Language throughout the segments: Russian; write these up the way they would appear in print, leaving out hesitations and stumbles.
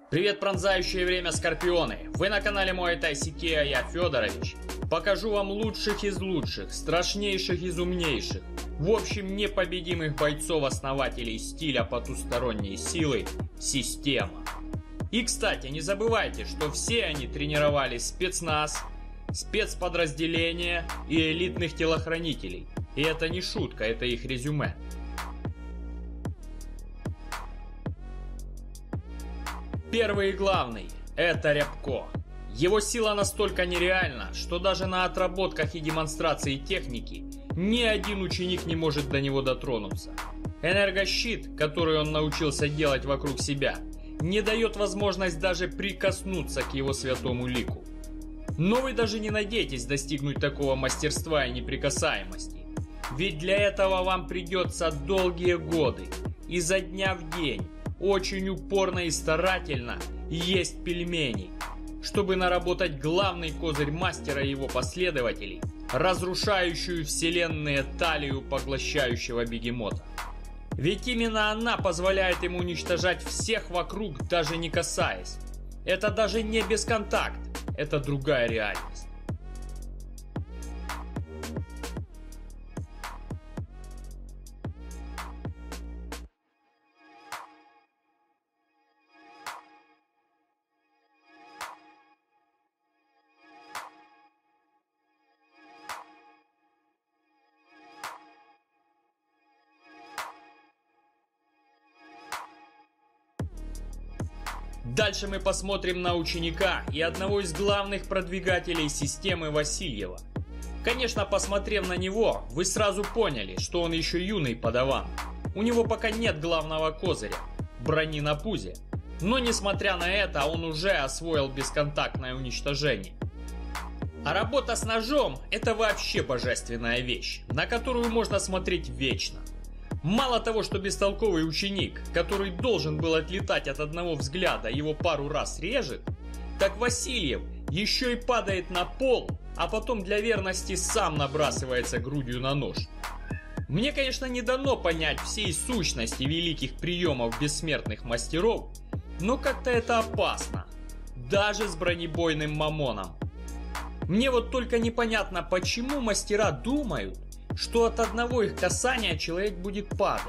Привет, пронзающее время скорпионы! Вы на канале Muay Thai CK, а я Федорович. Покажу вам лучших из лучших, страшнейших из умнейших, в общем, непобедимых бойцов-основателей стиля потусторонней силы «Система». И, кстати, не забывайте, что все они тренировали спецназ, спецподразделения и элитных телохранителей. И это не шутка, это их резюме. Первый и главный – это Рябко. Его сила настолько нереальна, что даже на отработках и демонстрации техники ни один ученик не может до него дотронуться. Энергощит, который он научился делать вокруг себя, не дает возможность даже прикоснуться к его святому лику. Но вы даже не надейтесь достигнуть такого мастерства и неприкасаемости. Ведь для этого вам придется долгие годы, изо дня в день, очень упорно и старательно есть пельмени, чтобы наработать главный козырь мастера и его последователей, разрушающую вселенные талию поглощающего бегемота. Ведь именно она позволяет ему уничтожать всех вокруг, даже не касаясь. Это даже не бесконтакт, это другая реальность. Дальше мы посмотрим на ученика и одного из главных продвигателей системы Васильева. Конечно, посмотрев на него, вы сразу поняли, что он еще юный подаван. У него пока нет главного козыря – брони на пузе. Но несмотря на это, он уже освоил бесконтактное уничтожение. А работа с ножом – это вообще божественная вещь, на которую можно смотреть вечно. Мало того, что бестолковый ученик, который должен был отлетать от одного взгляда, его пару раз режет, так Васильев еще и падает на пол, а потом для верности сам набрасывается грудью на нож. Мне, конечно, не дано понять всей сущности великих приемов бессмертных мастеров, но как-то это опасно, даже с бронебойным мамоном. Мне вот только непонятно, почему мастера думают, что от одного их касания человек будет падать.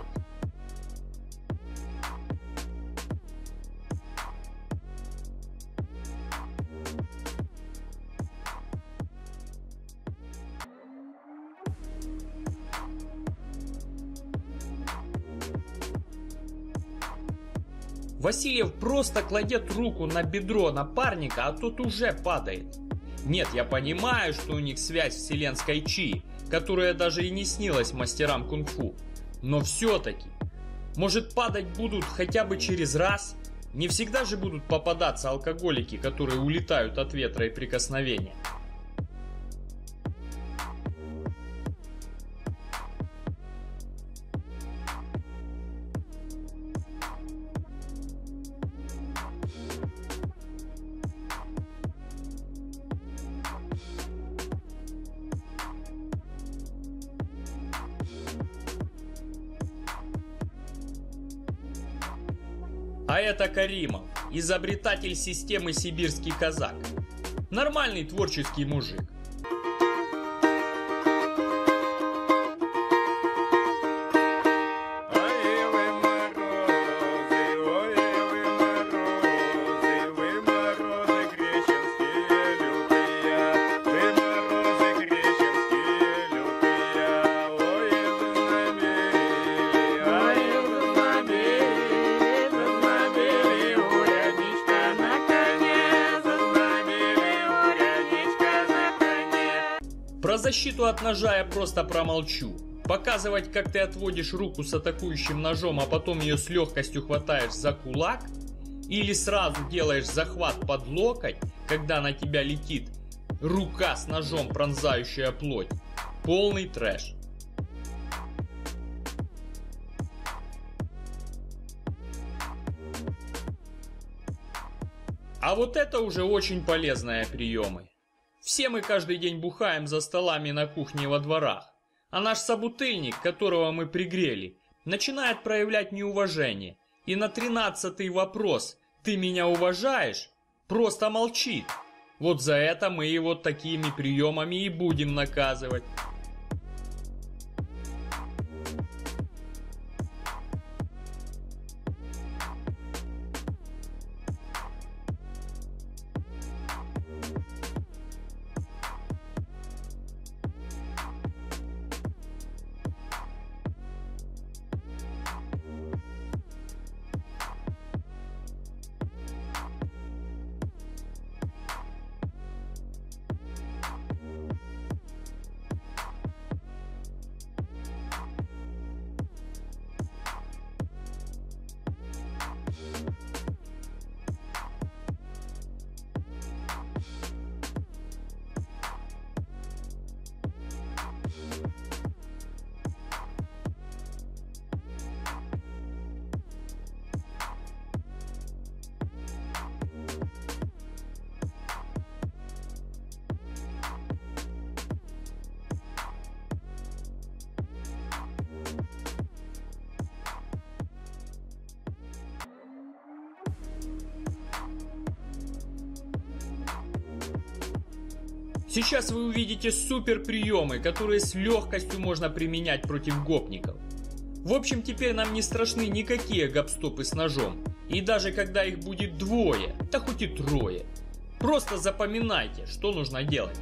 Васильев просто кладет руку на бедро напарника, а тот уже падает. Нет, я понимаю, что у них связь вселенской чи, которая даже и не снилась мастерам кунг-фу. Но все-таки, может, падать будут хотя бы через раз? Не всегда же будут попадаться алкоголики, которые улетают от ветра и прикосновения. А это Каримов, изобретатель системы «Сибирский казак». Нормальный творческий мужик. Про защиту от ножа я просто промолчу. Показывать, как ты отводишь руку с атакующим ножом, а потом ее с легкостью хватаешь за кулак, или сразу делаешь захват под локоть, когда на тебя летит рука с ножом, пронзающая плоть. Полный трэш. А вот это уже очень полезные приемы. Все мы каждый день бухаем за столами на кухне и во дворах. А наш собутыльник, которого мы пригрели, начинает проявлять неуважение. И на 13-й вопрос «Ты меня уважаешь?» просто молчит. Вот за это мы его такими приемами и будем наказывать. Сейчас вы увидите супер приемы, которые с легкостью можно применять против гопников. В общем, теперь нам не страшны никакие гоп-стопы с ножом. И даже когда их будет двое, да хоть и трое. Просто запоминайте, что нужно делать.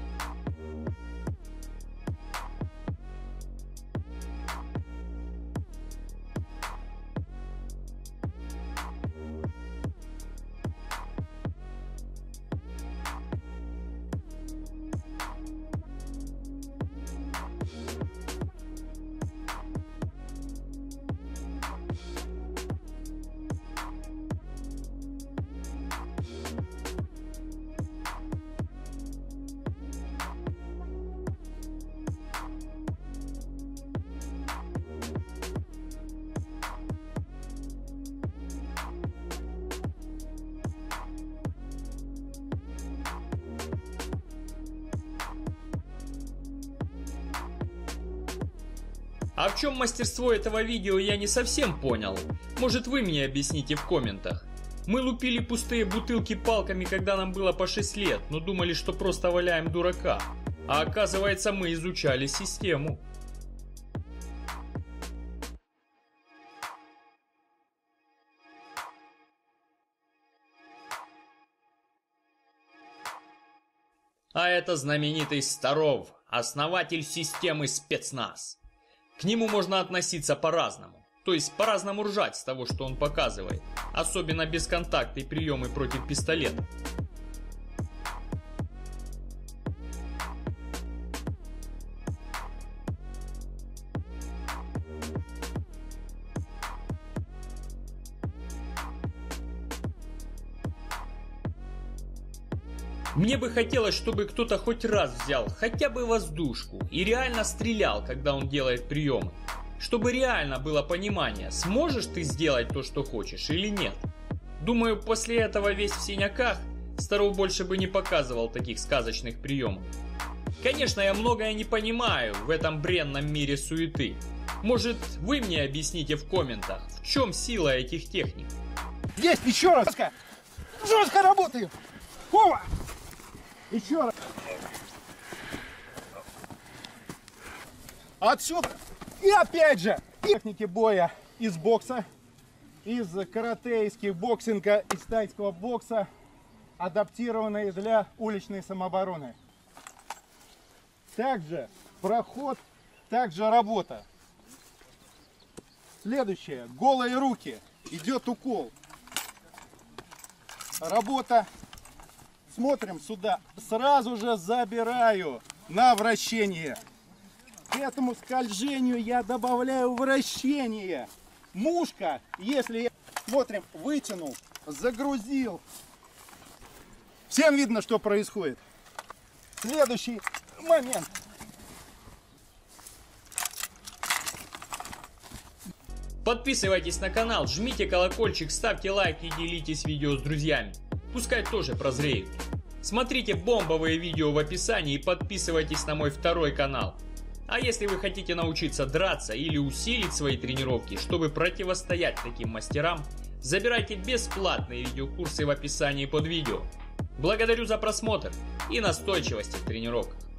А в чем мастерство этого видео, я не совсем понял. Может, вы мне объясните в комментах. Мы лупили пустые бутылки палками, когда нам было по 6 лет, но думали, что просто валяем дурака. А оказывается, мы изучали систему. А это знаменитый Старов, основатель системы спецназ. К нему можно относиться по-разному, то есть по-разному ржать с того, что он показывает, особенно бесконтактные приемы против пистолета. Мне бы хотелось, чтобы кто-то хоть раз взял хотя бы воздушку и реально стрелял, когда он делает приемы. Чтобы реально было понимание, сможешь ты сделать то, что хочешь или нет. Думаю, после этого весь в синяках, Старов больше бы не показывал таких сказочных приемов. Конечно, я многое не понимаю в этом бренном мире суеты. Может, вы мне объясните в комментах, в чем сила этих техник? Здесь еще раз! Жестко работаем! Опа! Еще раз. Отсюда. И опять же, техники боя из бокса, из карате, из кикбоксинга, из тайского бокса, адаптированные для уличной самообороны. Также проход, также работа. Следующее. Голые руки. Идет укол. Работа. Смотрим сюда, сразу же забираю на вращение. К этому скольжению я добавляю вращение. Мушка, если я, смотрим, вытянул, загрузил. Всем видно, что происходит. Следующий момент. Подписывайтесь на канал, жмите колокольчик, ставьте лайк и делитесь видео с друзьями. Пускай тоже прозреют. Смотрите бомбовые видео в описании и подписывайтесь на мой второй канал. А если вы хотите научиться драться или усилить свои тренировки, чтобы противостоять таким мастерам, Забирайте бесплатные видеокурсы в описании под видео. Благодарю за просмотр и настойчивости в тренировках.